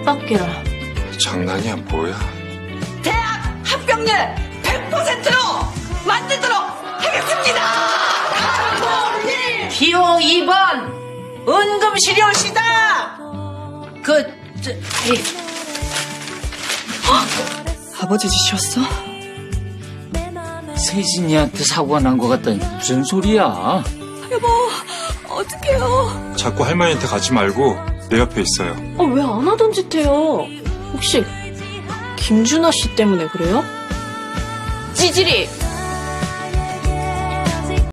뜻밖이라. 장난이야 뭐야? 대학 합격률 100%로 만들도록 하겠습니다. 기호 2번 응급실효시다. 아버지 짓이었어? 세진이한테 사고가 난 것 같다니 무슨 소리야? 여보, 어떡해요? 자꾸 할머니한테 가지 말고 내 옆에 있어요. 왜 안 하던 짓 해요? 혹시 김준하 씨 때문에 그래요? 찌질이